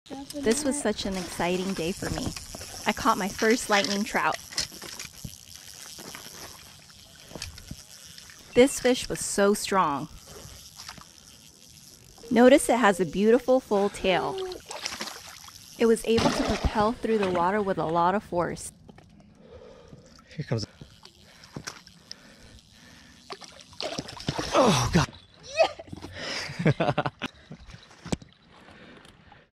This was such an exciting day for me. I caught my first lightning trout. This fish was so strong. Notice it has a beautiful full tail. It was able to propel through the water with a lot of force. Here comes. Oh, God. Yes!